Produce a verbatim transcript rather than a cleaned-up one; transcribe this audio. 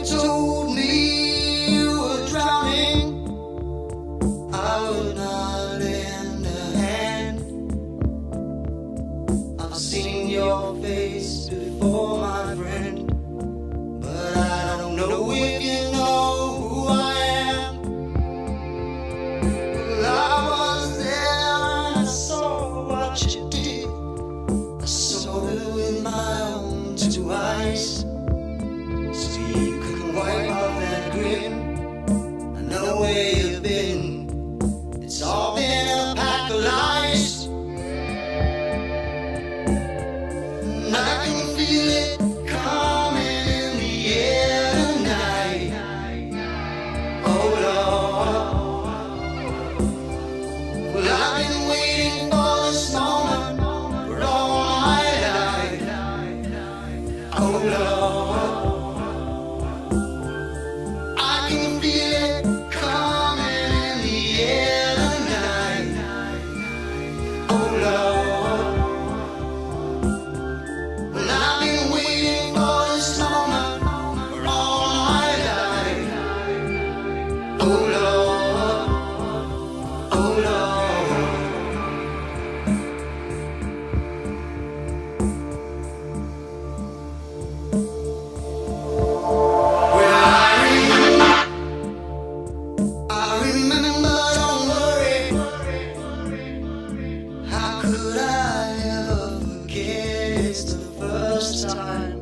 told me you were drowning, I would not lend a hand. I've seen your face before, my friend, but I don't know if you know who I am. Well, I was there and I saw what you did. I saw it with my own two eyes. So you can wipe off that grin. I know where you've been. It's all been a pack of lies. And I can feel it coming in the air tonight. Oh Lord. Well, I've been waiting for this moment for all my life. Oh Lord. I can feel it coming in the air tonight. Oh Lord. Well, I've been waiting for this moment for all my life. Oh Lord. Oh Lord. Well, I I remember, don't worry. How could I ever forget? It's the first time